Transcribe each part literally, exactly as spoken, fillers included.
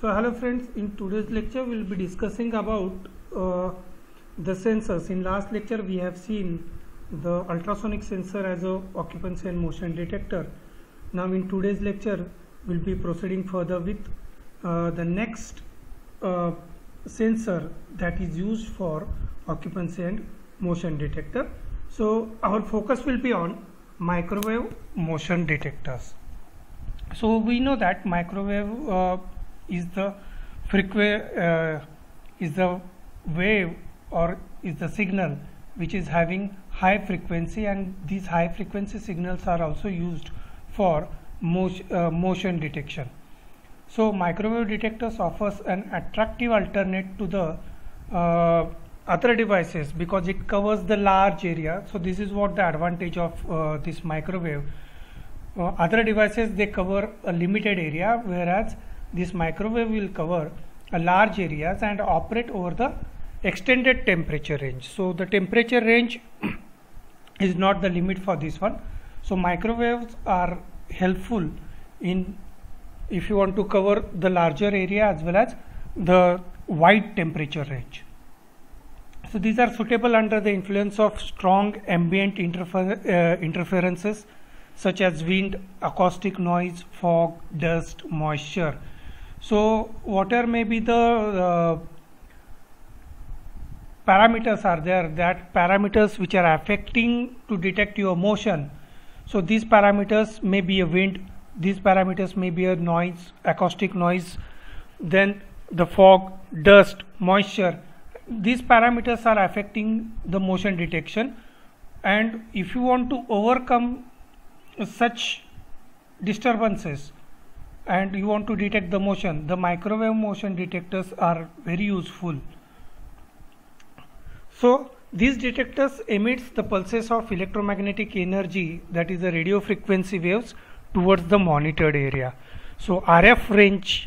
So hello friends, in today's lecture we will be discussing about uh, the sensors. In last lecture we have seen the ultrasonic sensor as a occupancy and motion detector. Now in today's lecture we will be proceeding further with uh, the next uh, sensor that is used for occupancy and motion detector. So our focus will be on microwave motion detectors. So we know that microwave uh, is the frequency uh, is the wave or is the signal which is having high frequency, and these high frequency signals are also used for motion, uh, motion detection. So microwave detectors offers an attractive alternate to the uh, other devices because it covers the large area. So this is what the advantage of uh, this microwave. Uh, other devices, they cover a limited area, whereas this microwave will cover a large areas and operate over the extended temperature range. So the temperature range is not the limit for this one. So microwaves are helpful in if you want to cover the larger area as well as the wide temperature range. So these are suitable under the influence of strong ambient interfer uh, interferences such as wind, acoustic noise, fog, dust, moisture. So whatever may be the uh, parameters are there, that parameters which are affecting to detect your motion. So these parameters may be a wind, these parameters may be a noise, acoustic noise, then the fog, dust, moisture. These parameters are affecting the motion detection, and if you want to overcome such disturbances and you want to detect the motion, the microwave motion detectors are very useful. So these detectors emits the pulses of electromagnetic energy, that is the radio frequency waves, towards the monitored area. So R F range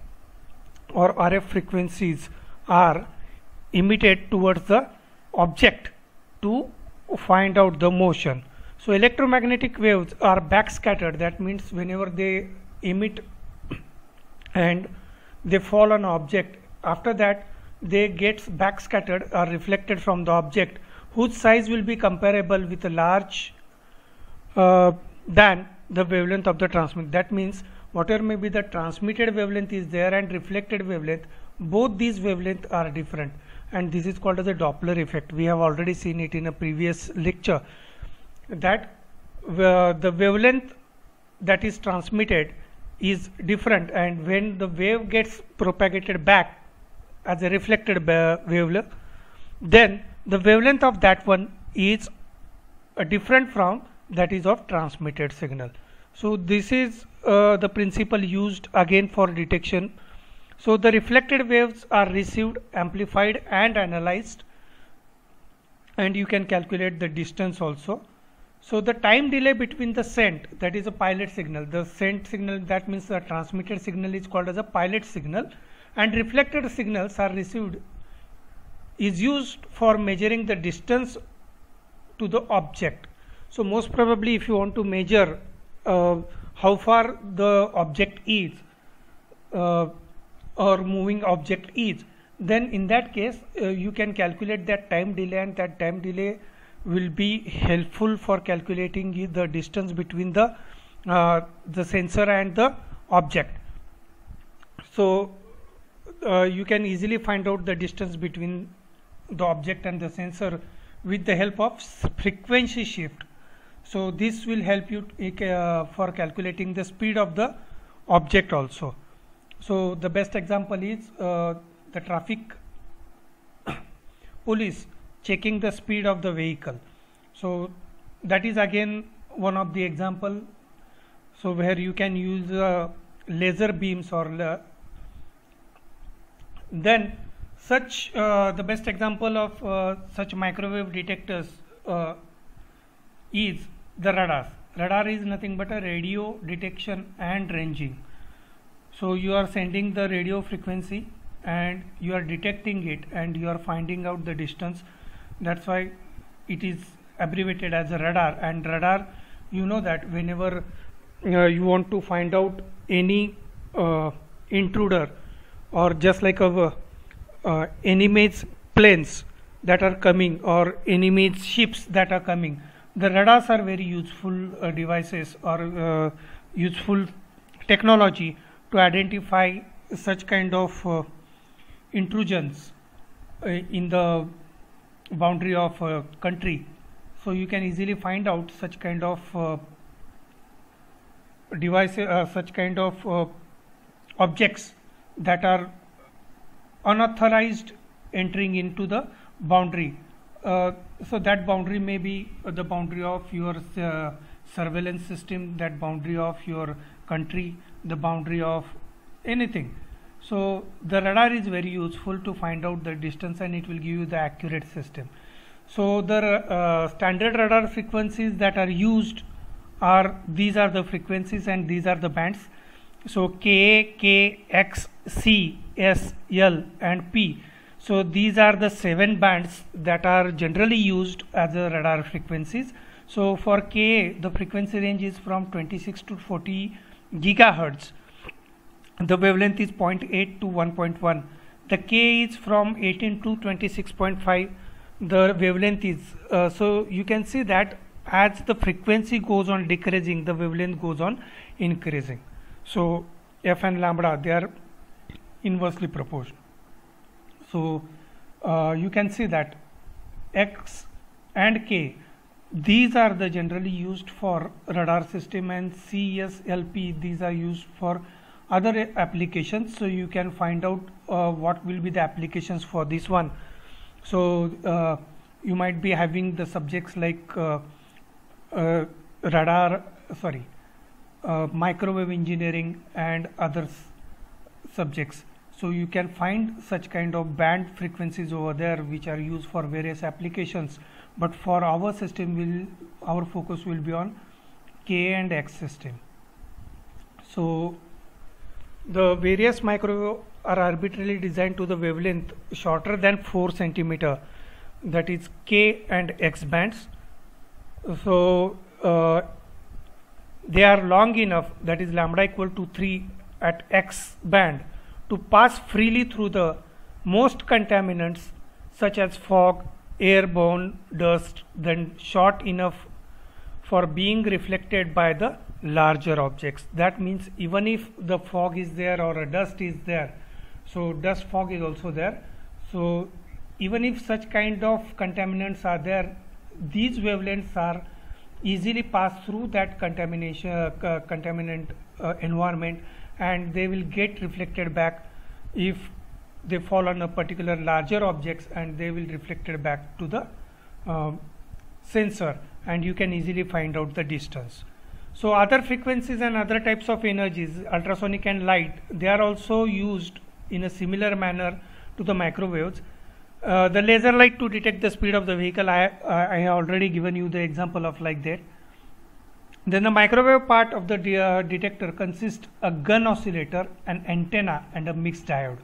or R F frequencies are emitted towards the object to find out the motion. So electromagnetic waves are backscattered, that means whenever they emit and they fall on an object, after that they get backscattered or reflected from the object, whose size will be comparable with a large uh, than the wavelength of the transmit. That means whatever may be the transmitted wavelength is there and reflected wavelength, both these wavelengths are different, and this is called as a Doppler effect. We have already seen it in a previous lecture, that uh, the wavelength that is transmitted is different, and when the wave gets propagated back as a reflected wavelength, then the wavelength of that one is uh, different from that is of transmitted signal. So this is uh, the principle used again for detection. So the reflected waves are received, amplified and analyzed, and you can calculate the distance also. So the time delay between the sent, that is a pilot signal, the sent signal, that means the transmitted signal is called as a pilot signal, and reflected signals are received, is used for measuring the distance to the object. So most probably if you want to measure uh, how far the object is uh, or moving object is, then in that case uh, you can calculate that time delay, and that time delay will be helpful for calculating the distance between the uh, the sensor and the object. So uh, you can easily find out the distance between the object and the sensor with the help of frequency shift. So this will help you uh, for calculating the speed of the object also. So the best example is uh, the traffic police checking the speed of the vehicle. So that is again one of the example. So where you can use uh, laser beams or uh, then such uh, the best example of uh, such microwave detectors uh, is the radars. Radar is nothing but a radio detection and ranging. So you are sending the radio frequency and you are detecting it and you are finding out the distance. That's why it is abbreviated as a radar. And radar, you know that whenever uh, you want to find out any uh, intruder or just like a uh, enemy's planes that are coming or enemy's ships that are coming, the radars are very useful uh, devices or uh, useful technology to identify such kind of uh, intrusions uh, in the boundary of a country. So you can easily find out such kind of uh, devices, uh, such kind of uh, objects that are unauthorized entering into the boundary. Uh, so that boundary may be uh, the boundary of your uh, surveillance system, that boundary of your country, the boundary of anything. So the radar is very useful to find out the distance, and it will give you the accurate system. So the uh, standard radar frequencies that are used are, these are the frequencies and these are the bands. So Ka, K, X, C, S, L and P. So these are the seven bands that are generally used as a radar frequencies. So for Ka, the frequency range is from twenty-six to forty gigahertz. The wavelength is zero point eight to one point one. The K is from eighteen to twenty-six point five. The wavelength is uh, so you can see that as the frequency goes on decreasing, the wavelength goes on increasing. So F and lambda, they are inversely proportional. So uh, you can see that X and K, these are the generally used for radar system, and C, S, L, P, these are used for other applications. So you can find out uh, what will be the applications for this one. So uh, you might be having the subjects like uh, uh, radar, sorry, uh, microwave engineering and other subjects. So you can find such kind of band frequencies over there which are used for various applications. But for our system, will our focus will be on K and X system. So the various microwave are arbitrarily designed to the wavelength shorter than four centimeter, that is K and X bands. So uh, they are long enough, that is lambda equal to three at X band, to pass freely through the most contaminants such as fog, airborne dust, then short enough for being reflected by the larger objects. That means even if the fog is there or a dust is there, so dust fog is also there, so even if such kind of contaminants are there, these wavelengths are easily passed through that contamination uh, contaminant uh, environment, and they will get reflected back if they fall on a particular larger objects, and they will reflected back to the um, sensor, and you can easily find out the distance. So other frequencies and other types of energies, ultrasonic and light, they are also used in a similar manner to the microwaves. Uh, the laser light to detect the speed of the vehicle, I, I have already given you the example of like that. Then the microwave part of the de uh, detector consists a gun oscillator, an antenna and a mixed diode,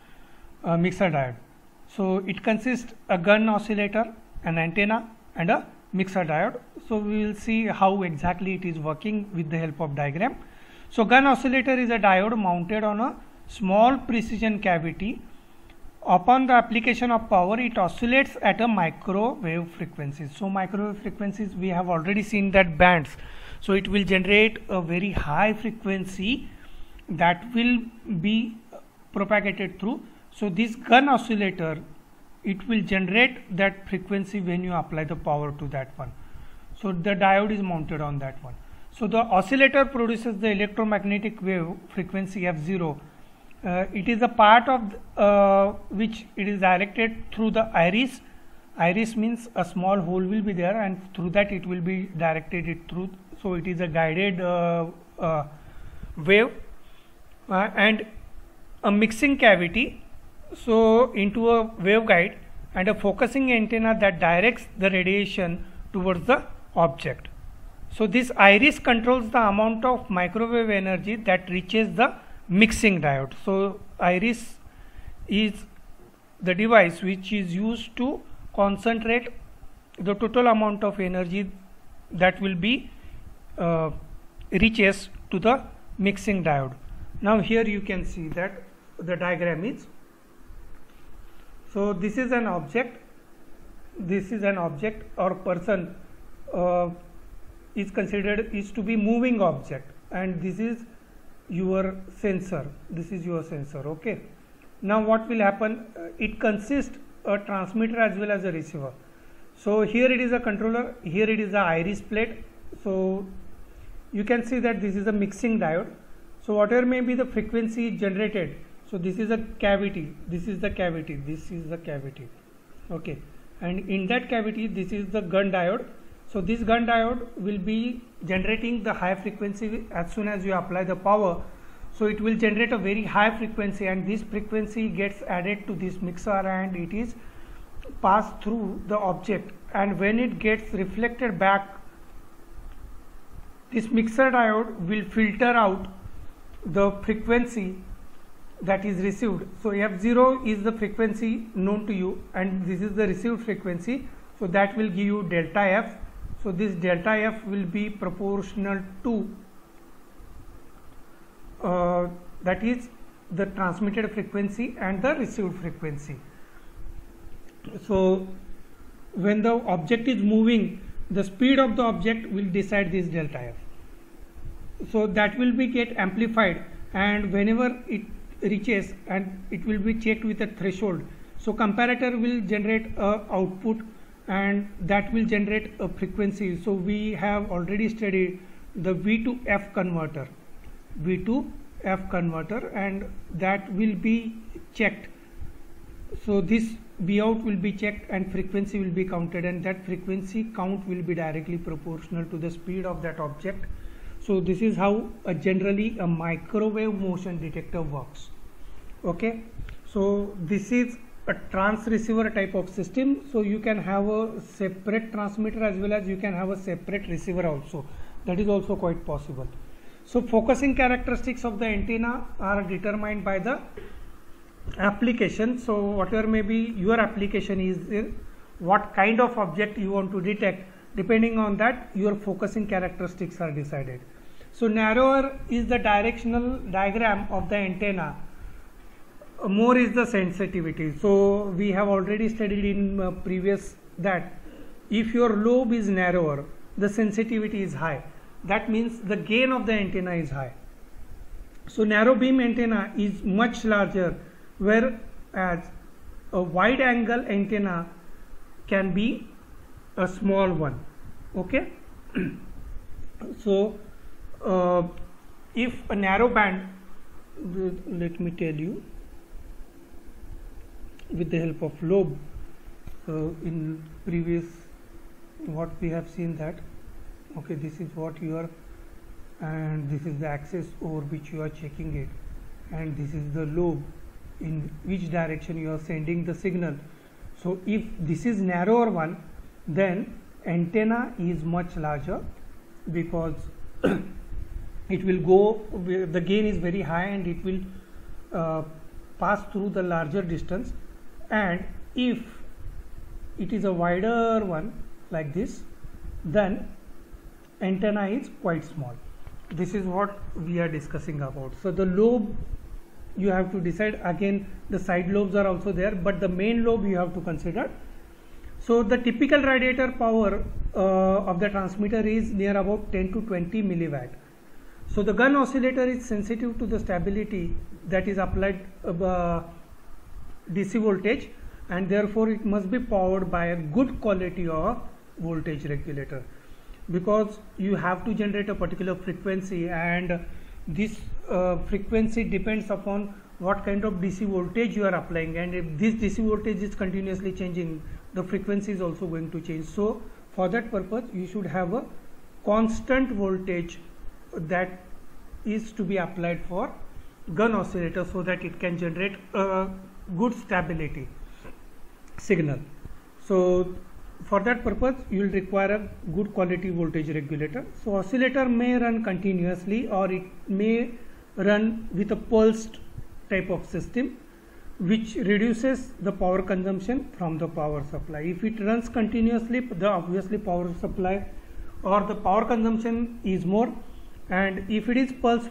a mixer diode. So it consists a gun oscillator, an antenna and a mixer diode. So we will see how exactly it is working with the help of diagram. So gun oscillator is a diode mounted on a small precision cavity. Upon the application of power, it oscillates at a microwave frequency. So microwave frequencies, we have already seen that bands. So it will generate a very high frequency that will be propagated through. So this gun oscillator, it will generate that frequency when you apply the power to that one. So the diode is mounted on that one. So the oscillator produces the electromagnetic wave frequency F zero. Uh, it is a part of uh, which it is directed through the iris. Iris means a small hole will be there, and through that it will be directed it through. So it is a guided uh, uh, wave uh, and a mixing cavity, so into a waveguide, and a focusing antenna that directs the radiation towards the object. So this iris controls the amount of microwave energy that reaches the mixing diode. So iris is the device which is used to concentrate the total amount of energy that will be uh, reaches to the mixing diode. Now here you can see that the diagram is, so this is an object, this is an object or person uh, is considered is to be moving object, and this is your sensor, this is your sensor. Okay, now what will happen, uh, it consists a transmitter as well as a receiver. So here it is a controller, here it is a iris plate. So you can see that this is a mixing diode. So whatever may be the frequency generated, so this is a cavity, this is the cavity, this is the cavity. Okay, and in that cavity this is the gun diode. So this gun diode will be generating the high frequency as soon as you apply the power. So it will generate a very high frequency, and this frequency gets added to this mixer and it is passed through the object, and when it gets reflected back, this mixer diode will filter out the frequency that is received. So F zero is the frequency known to you and this is the received frequency, so that will give you delta F. So this delta F will be proportional to uh, that is the transmitted frequency and the received frequency. So when the object is moving, the speed of the object will decide this delta F. So that will be get amplified, and whenever it reaches, and it will be checked with a threshold. So comparator will generate a output and that will generate a frequency. So we have already studied the V to F converter, V to F converter, and that will be checked. So this V out will be checked and frequency will be counted, and that frequency count will be directly proportional to the speed of that object. So this is how a generally a microwave motion detector works. Okay, so this is a trans receiver type of system. So you can have a separate transmitter as well as you can have a separate receiver also. That is also quite possible. So focusing characteristics of the antenna are determined by the application. So whatever may be your application is, in what kind of object you want to detect, depending on that your focusing characteristics are decided. So narrower is the directional diagram of the antenna, more is the sensitivity. So we have already studied in uh, previous that if your lobe is narrower, the sensitivity is high. That means the gain of the antenna is high. So narrow beam antenna is much larger, whereas a wide angle antenna can be a small one. Okay. So uh, if a narrow band, let me tell you with the help of lobe, so in previous what we have seen that, okay, this is what you are, and this is the axis over which you are checking it, and this is the lobe in which direction you are sending the signal. So if this is narrower one, then antenna is much larger because it will go, the gain is very high and it will uh, pass through the larger distance. And if it is a wider one like this, then antenna is quite small. This is what we are discussing about. So the lobe you have to decide, again the side lobes are also there, but the main lobe you have to consider. So the typical radiator power uh, of the transmitter is near about ten to twenty milliwatt. So the gun oscillator is sensitive to the stability that is applied uh, D C voltage, and therefore it must be powered by a good quality of voltage regulator, because you have to generate a particular frequency, and this uh, frequency depends upon what kind of D C voltage you are applying, and if this D C voltage is continuously changing, the frequency is also going to change. So for that purpose you should have a constant voltage that is to be applied for gun oscillator, so that it can generate a good stability signal. So for that purpose you will require a good quality voltage regulator. So oscillator may run continuously or it may run with a pulsed type of system, which reduces the power consumption from the power supply. If it runs continuously, the obviously power supply or the power consumption is more, and if it is pulse one,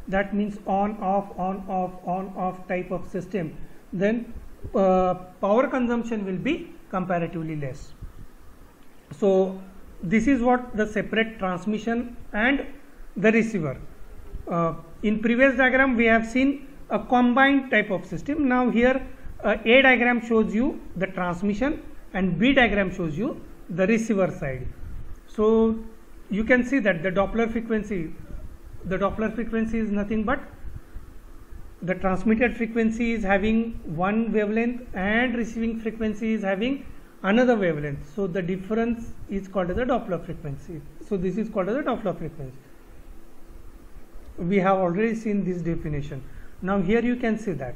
that means on off on off on off type of system, then uh, power consumption will be comparatively less. So this is what the separate transmission and the receiver. Uh, in previous diagram we have seen a combined type of system. Now here uh, A diagram shows you the transmission and B diagram shows you the receiver side. So you can see that the Doppler frequency, the Doppler frequency is nothing but the transmitted frequency is having one wavelength and receiving frequency is having another wavelength. So the difference is called as a Doppler frequency. So this is called as a Doppler frequency. We have already seen this definition. Now here you can see that.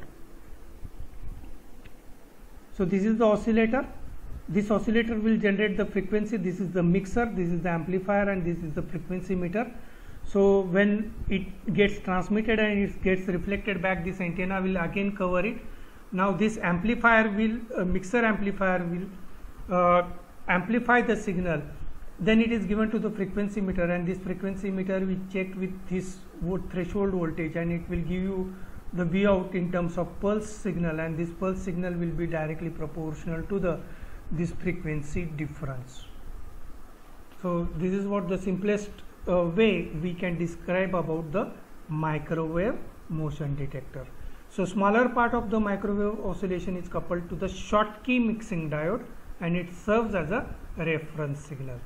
So this is the oscillator. This oscillator will generate the frequency. This is the mixer, this is the amplifier, and this is the frequency meter. So when it gets transmitted and it gets reflected back, this antenna will again cover it. Now this amplifier will, uh, mixer amplifier will uh, amplify the signal. Then it is given to the frequency meter, and this frequency meter will check with this threshold voltage, and it will give you the V out in terms of pulse signal, and this pulse signal will be directly proportional to the this frequency difference. So this is what the simplest uh, way we can describe about the microwave motion detector. So smaller part of the microwave oscillation is coupled to the Schottky mixing diode, and it serves as a reference signal.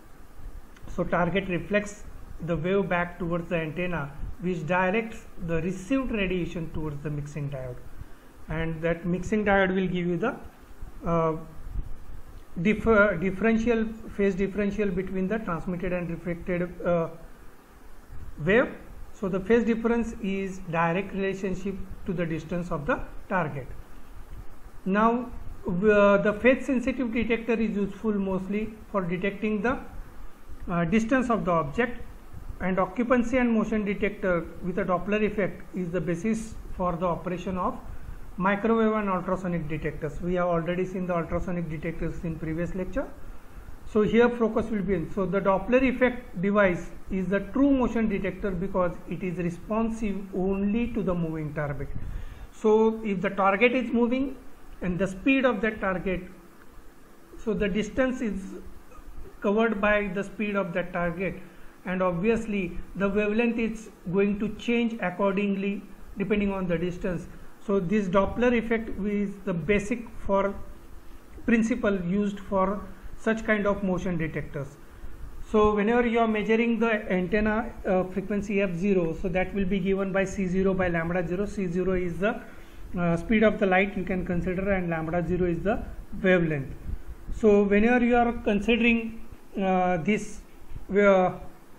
So target reflects the wave back towards the antenna, which directs the received radiation towards the mixing diode, and that mixing diode will give you the uh, differ, differential phase differential between the transmitted and reflected uh, wave. So the phase difference is direct relationship to the distance of the target. Now uh, the phase sensitive detector is useful mostly for detecting the uh, distance of the object, and occupancy and motion detector with a Doppler effect is the basis for the operation of microwave and ultrasonic detectors. We have already seen the ultrasonic detectors in previous lecture. So here focus will be in. So the Doppler effect device is the true motion detector because it is responsive only to the moving target. So if the target is moving and the speed of that target, so the distance is covered by the speed of that target, and obviously the wavelength is going to change accordingly depending on the distance. So this Doppler effect is the basic for principle used for such kind of motion detectors. So whenever you are measuring the antenna uh, frequency f zero, so that will be given by c zero by lambda zero. C zero is the uh, speed of the light you can consider, and lambda zero is the wavelength. So whenever you are considering uh, this uh,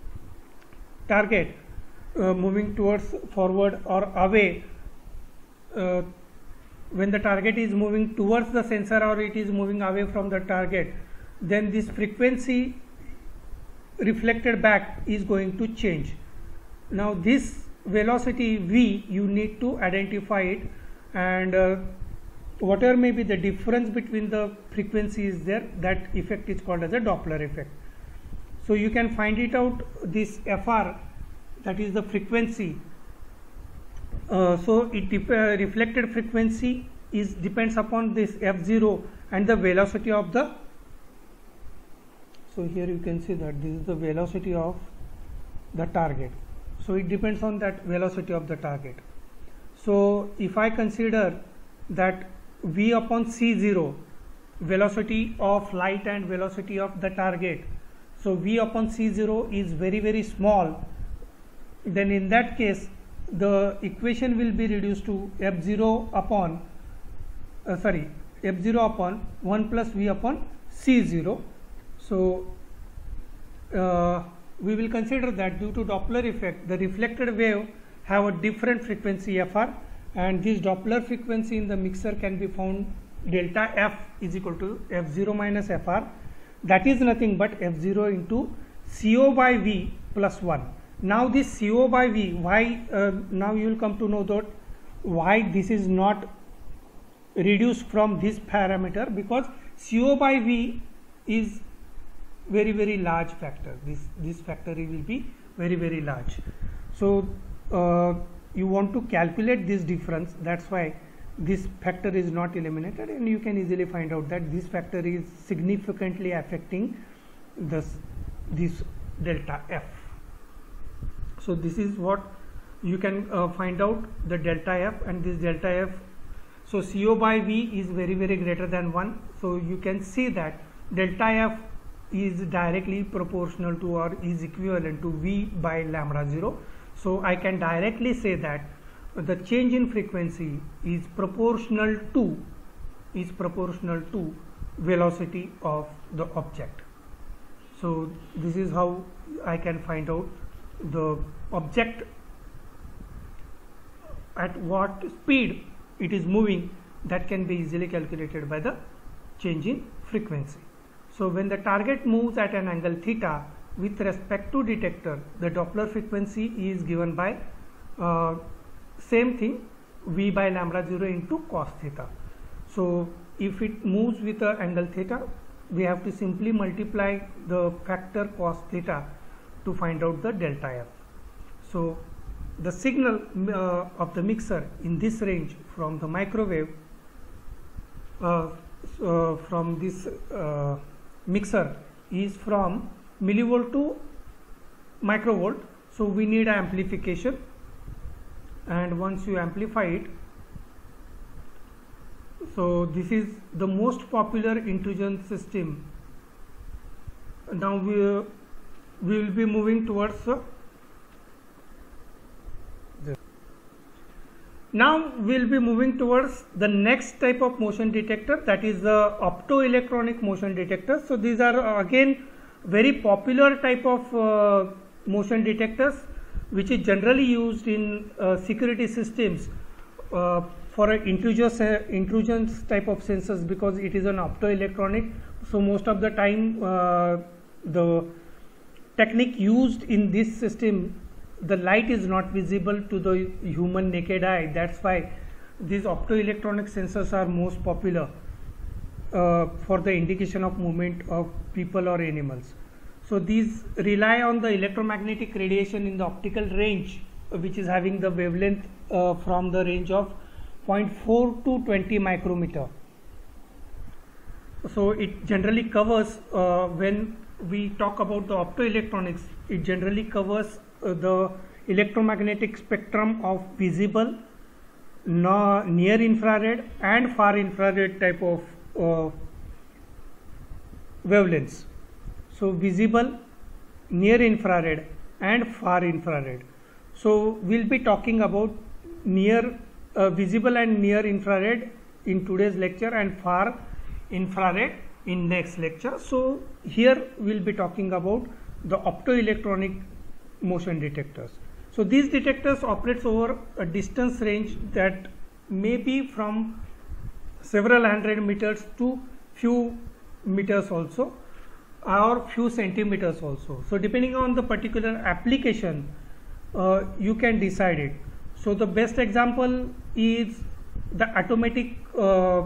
target uh, moving towards forward or away, uh, when the target is moving towards the sensor or it is moving away from the target, then this frequency reflected back is going to change. Now this velocity v, you need to identify it, and uh, whatever may be the difference between the frequencies there, that effect is called as a Doppler effect. So you can find it out, this Fr, that is the frequency. Uh, so it uh, reflected frequency is depends upon this f zero and the velocity of the. So here you can see that this is the velocity of the target. So it depends on that velocity of the target. So if I consider that v upon c zero, velocity of light and velocity of the target, so v upon c zero is very very small, then in that case the equation will be reduced to f zero upon uh, sorry f zero upon one plus v upon c zero. So uh, we will consider that due to Doppler effect, the reflected wave have a different frequency Fr, and this Doppler frequency in the mixer can be found delta f is equal to f zero minus Fr. That is nothing but f zero into co by v plus one. Now this co by v, why uh, now you will come to know that why this is not reduced from this parameter, because co by v is very very large factor. This this factor will be very very large. So uh, you want to calculate this difference, that's why this factor is not eliminated, and you can easily find out that this factor is significantly affecting this this delta F. So this is what you can uh, find out, the delta F, and this delta F, so C O by V is very very greater than one, so you can see that delta F is directly proportional to or is equivalent to V by lambda zero. So I can directly say that the change in frequency is proportional to is proportional to velocity of the object. So this is how I can find out the object at what speed it is moving. That can be easily calculated by the change in frequency. So when the target moves at an angle theta with respect to detector, the Doppler frequency is given by uh, same thing, V by lambda zero into cos theta. So if it moves with an angle theta, we have to simply multiply the factor cos theta to find out the delta F. So the signal uh, of the mixer in this range from the microwave uh, uh, from this uh, mixer is from millivolt to microvolt. So we need amplification, and once you amplify it, so this is the most popular intrusion system. Now we, uh, we will be moving towards uh, this. Now we will be moving towards the next type of motion detector, that is the optoelectronic motion detector. So these are uh, again very popular type of uh, motion detectors, which is generally used in uh, security systems uh, for a intrusions, uh, intrusions type of sensors, because it is an optoelectronic. So most of the time uh, the technique used in this system, the light is not visible to the human naked eye. That's why these optoelectronic sensors are most popular uh, for the indication of movement of people or animals. So these rely on the electromagnetic radiation in the optical range, which is having the wavelength uh, from the range of zero point four to twenty micrometer. So it generally covers, uh, when we talk about the optoelectronics, it generally covers uh, the electromagnetic spectrum of visible, no, near infrared and far infrared type of uh, wavelengths. So visible, near infrared and far infrared. So we'll be talking about near uh, visible and near infrared in today's lecture, and far infrared in next lecture. So here we'll be talking about the optoelectronic motion detectors. So these detectors operates over a distance range that may be from several hundred meters to few meters also, or few centimeters also. So depending on the particular application, uh, you can decide it. So the best example is the automatic uh,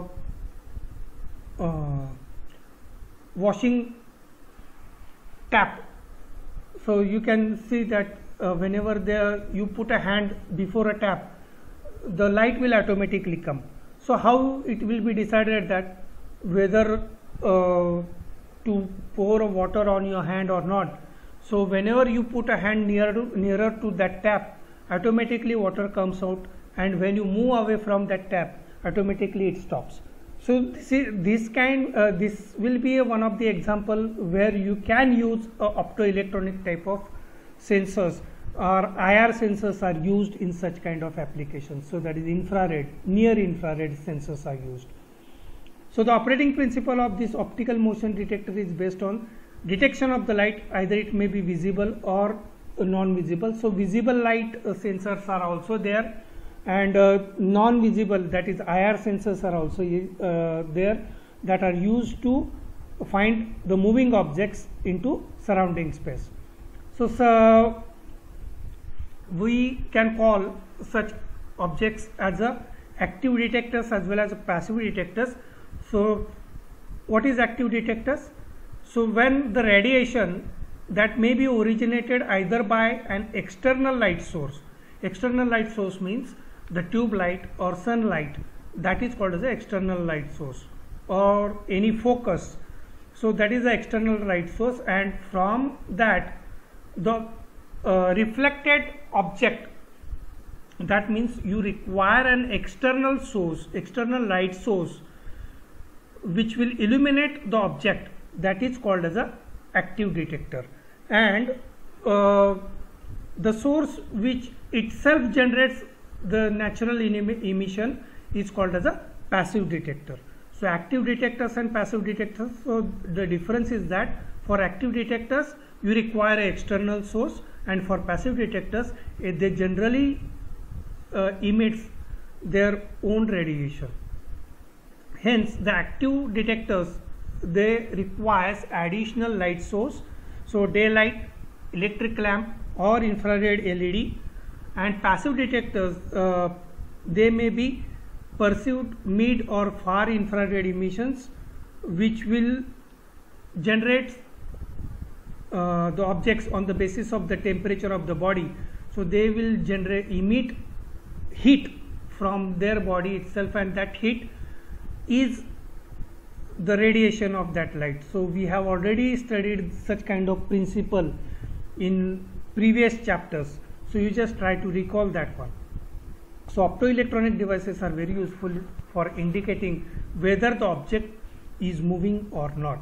uh, washing tap. So you can see that uh, whenever there you put a hand before a tap, the light will automatically come. So how it will be decided that whether uh, to pour water on your hand or not. So whenever you put a hand near to, nearer to that tap, automatically water comes out, and when you move away from that tap, automatically it stops. So this is this kind uh, this will be a, one of the example where you can use a optoelectronic type of sensors, or I R sensors are used in such kind of applications. So that is infrared, near infrared sensors are used. So the operating principle of this optical motion detector is based on detection of the light, either it may be visible or non-visible. So visible light uh, sensors are also there, and uh, non-visible, that is I R sensors, are also uh, there, that are used to find the moving objects into surrounding space. So, so we can call such objects as a active detectors as well as a passive detectors. So what is active detectors? So when the radiation that may be originated either by an external light source, External light source means the tube light or sunlight, that is called as the external light source, or any focus. So that is the external light source, and from that the uh, reflected object, that means you require an external source, external light source, which will illuminate the object, that is called as a active detector. And uh, the source which itself generates the natural emission is called as a passive detector. So active detectors and passive detectors, so the difference is that for active detectors you require an external source, and for passive detectors eh, they generally uh, emits their own radiation. Hence the active detectors, they requires additional light source, so daylight, electric lamp or infrared L E D. And passive detectors, uh, they may be perceived mid or far infrared emissions, which will generate uh, the objects on the basis of the temperature of the body. So they will generate emit heat from their body itself, and that heat is the radiation of that light. So we have already studied such kind of principle in previous chapters, so you just try to recall that one. So optoelectronic devices are very useful for indicating whether the object is moving or not.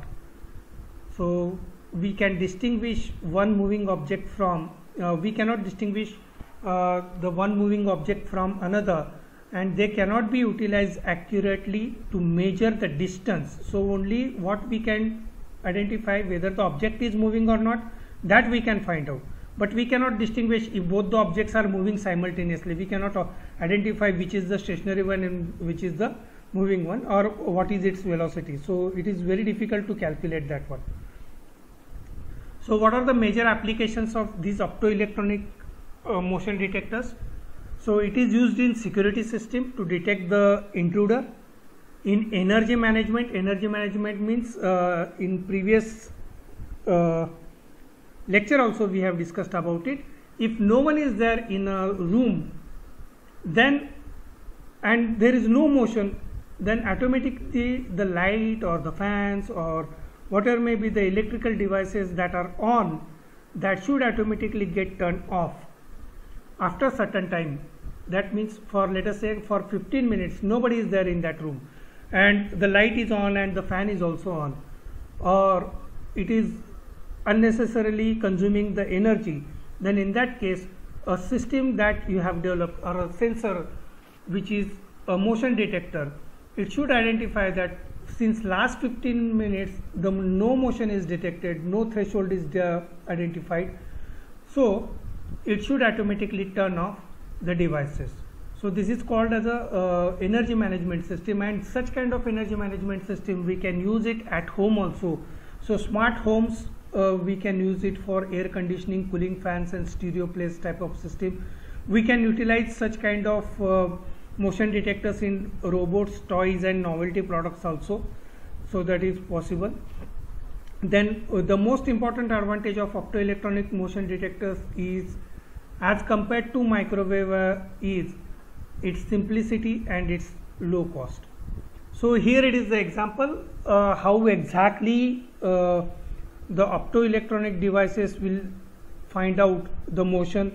So we can distinguish one moving object from, uh, we cannot distinguish uh, the one moving object from another, and they cannot be utilized accurately to measure the distance. So only what we can identify whether the object is moving or not, that we can find out. But we cannot distinguish if both the objects are moving simultaneously. We cannot uh, identify which is the stationary one and which is the moving one, or what is its velocity. So it is very difficult to calculate that one. So what are the major applications of these optoelectronic uh, motion detectors? So it is used in security system to detect the intruder. In energy management, energy management means uh, in previous uh, lecture also we have discussed about it. If no one is there in a room, then and there is no motion, then automatically the light or the fans or whatever may be the electrical devices that are on, that should automatically get turned off after certain time. That means for, let us say, for fifteen minutes nobody is there in that room, and the light is on and the fan is also on, or it is unnecessarily consuming the energy, then in that case a system that you have developed or a sensor which is a motion detector, it should identify that since last fifteen minutes the no motion is detected, no threshold is identified, so it should automatically turn off the devices. So this is called as a uh, energy management system, and such kind of energy management system we can use it at home also. So smart homes, uh, we can use it for air conditioning, cooling fans and stereo place type of system. We can utilize such kind of uh, motion detectors in robots, toys and novelty products also, so that is possible. Then uh, the most important advantage of optoelectronic motion detectors is, as compared to microwave, uh, is its simplicity and its low cost. So here it is the example uh, how exactly uh, the optoelectronic devices will find out the motion.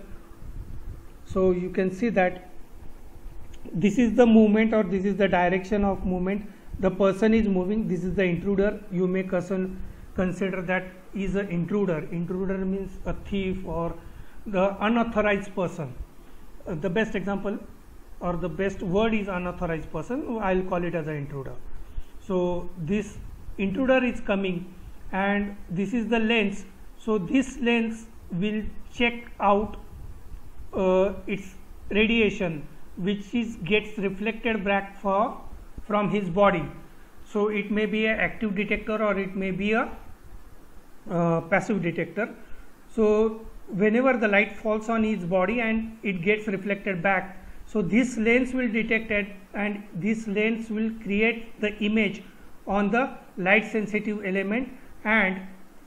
So you can see that this is the movement, or this is the direction of movement. The person is moving, this is the intruder. You may consider that is an intruder. Intruder means a thief or the unauthorized person. Uh, the best example or the best word is unauthorized person. I'll call it as an intruder. So this intruder is coming and this is the lens. So this lens will check out uh, its radiation, which is gets reflected back for from his body. So it may be an active detector or it may be a uh, passive detector. So whenever the light falls on his body and it gets reflected back, so this lens will detect it, and this lens will create the image on the light sensitive element, and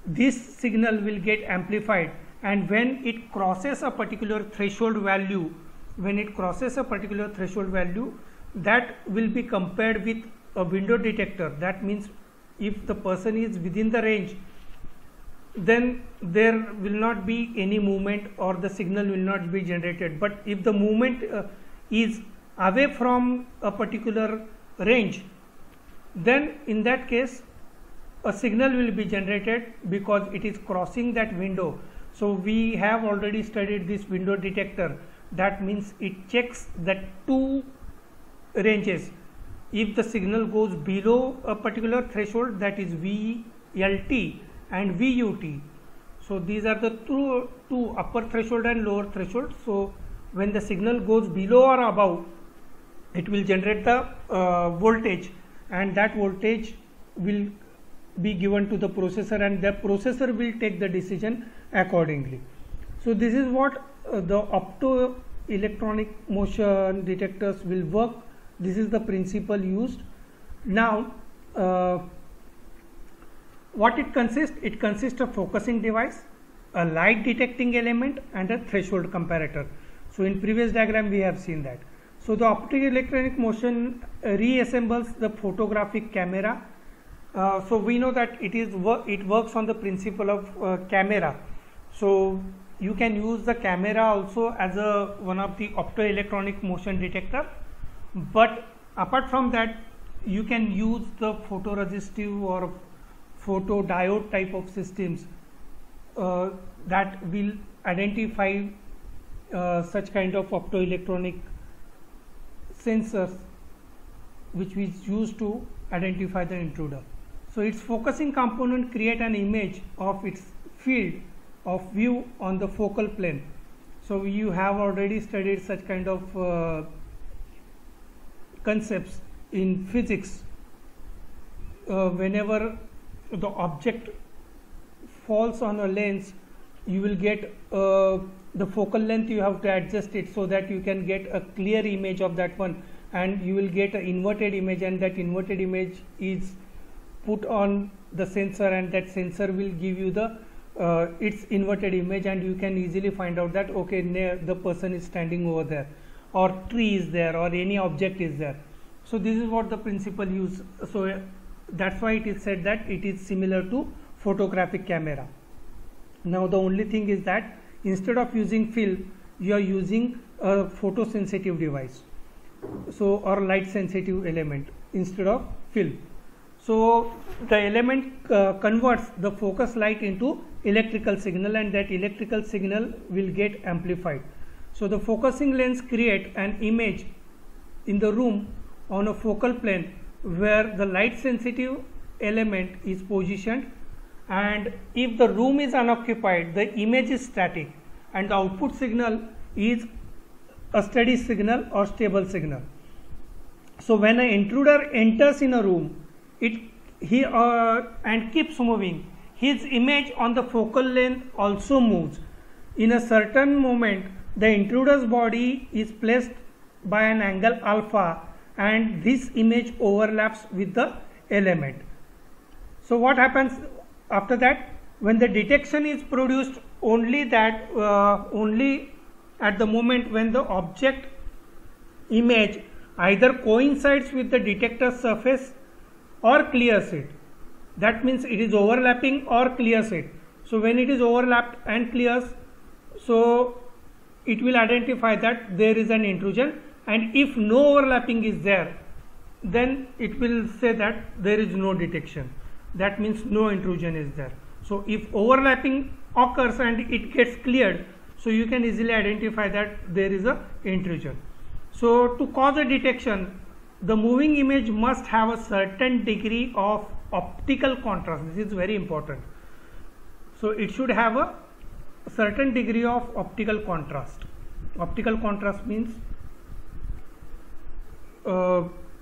this signal will get amplified, and when it crosses a particular threshold value when it crosses a particular threshold value, that will be compared with a window detector. That means if the person is within the range, then there will not be any movement or the signal will not be generated. But if the movement uh, is away from a particular range, then in that case a signal will be generated because it is crossing that window. So we have already studied this window detector. That means it checks that two ranges. If the signal goes below a particular threshold, that is V L T and V U T. So these are the two, two upper threshold and lower threshold. So when the signal goes below or above, it will generate the uh, voltage, and that voltage will be given to the processor, and the processor will take the decision accordingly. So this is what uh, the optoelectronic motion detectors will work. This is the principle used. Now uh, what it consists? It consists of focusing device, a light detecting element, and a threshold comparator. So in previous diagram we have seen that. So the optoelectronic motion uh, reassembles the photographic camera. Uh, so we know that it is wor it works on the principle of uh, camera. So you can use the camera also as a one of the optoelectronic motion detector. But apart from that, you can use the photoresistive or photodiode type of systems uh, that will identify uh, such kind of optoelectronic sensors which is used to identify the intruder. So its focusing component create an image of its field of view on the focal plane. So you have already studied such kind of uh, concepts in physics. Uh, whenever the object falls on a lens, you will get uh, the focal length, you have to adjust it so that you can get a clear image of that one, and you will get an inverted image, and that inverted image is put on the sensor, and that sensor will give you the uh, its inverted image, and you can easily find out that okay, the person is standing over there, or tree is there, or any object is there. So this is what the principle use. So uh, that's why it is said that it is similar to photographic camera. Now the only thing is that instead of using film, you are using a photosensitive device, so or light sensitive element instead of film. So the element uh, converts the focus light into electrical signal, and that electrical signal will get amplified. So the focusing lens create an image in the room on a focal plane where the light sensitive element is positioned, and if the room is unoccupied, the image is static and the output signal is a steady signal or stable signal. So when an intruder enters in a room, it he uh, and keeps moving, his image on the focal length also moves. In a certain moment, the intruder's body is placed by an angle alpha, and this image overlaps with the element. So what happens after that? When the detection is produced, only that uh, only at the moment when the object image either coincides with the detector surface or clears it. That means it is overlapping or clears it. So when it is overlapped and clears, so it will identify that there is an intrusion, and if no overlapping is there, then it will say that there is no detection. That means no intrusion is there. So if overlapping occurs and it gets cleared, so you can easily identify that there is a intrusion. So to cause a detection, the moving image must have a certain degree of optical contrast. This is very important. So it should have a certain degree of optical contrast. Optical contrast means uh,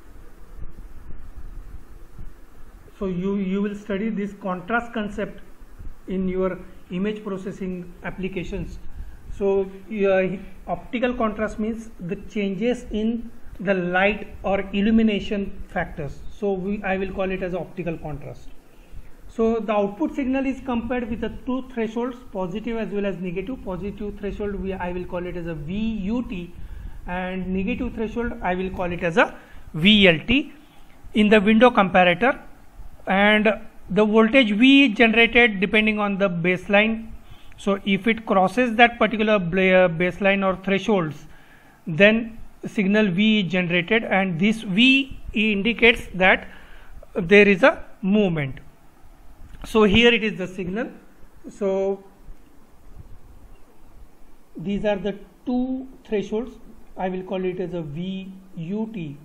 so you you will study this contrast concept in your image processing applications. So uh, optical contrast means the changes in the light or illumination factors. So we, I will call it as optical contrast. So the output signal is compared with the two thresholds, positive as well as negative. Positive threshold we I will call it as a V U T, and negative threshold I will call it as a V L T in the window comparator, and the voltage V is generated depending on the baseline. So if it crosses that particular baseline or thresholds, then signal V is generated, and this V indicates that there is a movement. So here it is the signal. So these are the two thresholds. I will call it as a V U T.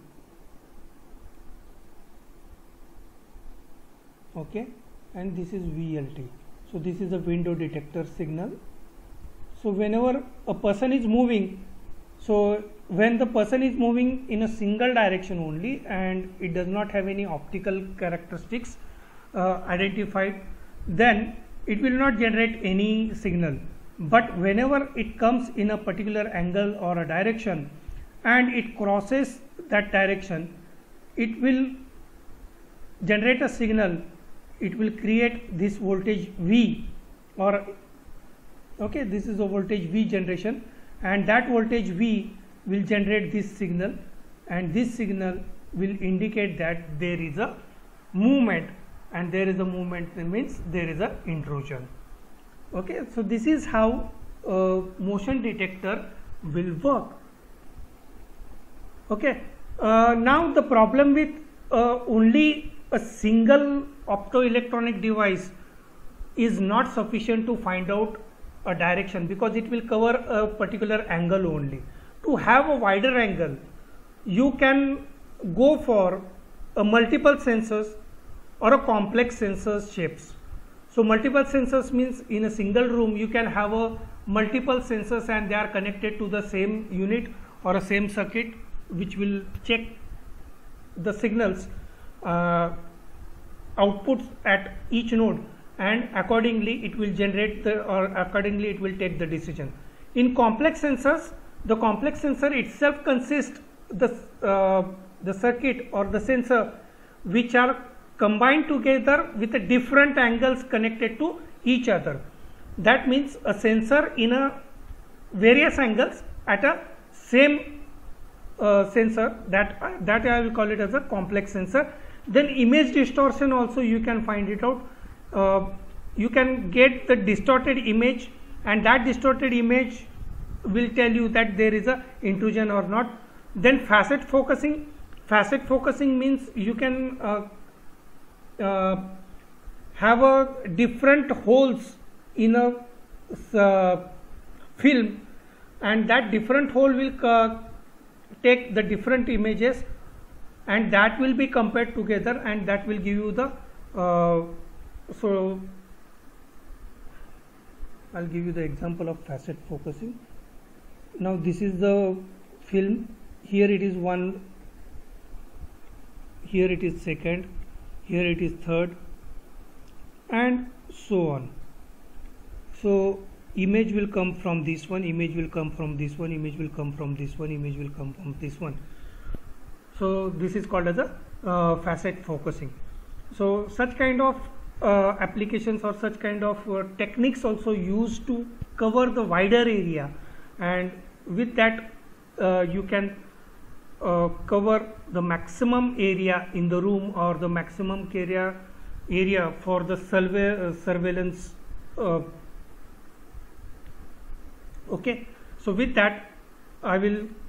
Okay, and this is V L T. So this is a window detector signal. So whenever a person is moving, so when the person is moving in a single direction only and it does not have any optical characteristics uh, identified, then it will not generate any signal. But whenever it comes in a particular angle or a direction and it crosses that direction, it will generate a signal. It will create this voltage V, or okay, this is a voltage V generation, and that voltage V will generate this signal, and this signal will indicate that there is a movement, and there is a movement means there is a intrusion. Okay, so this is how uh, motion detector will work. Okay, uh, now the problem with uh, only a single optoelectronic device is not sufficient to find out a direction, because it will cover a particular angle only. To have a wider angle, you can go for a multiple sensors or a complex sensors shapes. So multiple sensors means in a single room you can have a multiple sensors and they are connected to the same unit or a same circuit, which will check the signals uh, outputs at each node, and accordingly it will generate the, or accordingly it will take the decision. In complex sensors, the complex sensor itself consists the uh, the circuit or the sensor which are combined together with a different angles connected to each other. That means a sensor in a various angles at a same uh, sensor, that uh, that I will call it as a complex sensor. Then image distortion also you can find it out. Uh, you can get the distorted image, and that distorted image will tell you that there is a intrusion or not. Then facet focusing. Facet focusing means you can uh, uh, have a different holes in a uh, film, and that different hole will uh, take the different images, and that will be compared together, and that will give you the uh, so I'll give you the example of facet focusing. Now this is the film. Here it is one, here it is second, here it is third, and so on. So image will come from this one, image will come from this one, image will come from this one, image will come from this one. So this is called as a uh, facet focusing. So such kind of uh, applications or such kind of uh, techniques also used to cover the wider area, and with that uh, you can uh, cover the maximum area in the room or the maximum area area for the surve uh, surveillance. Uh, okay, so with that I will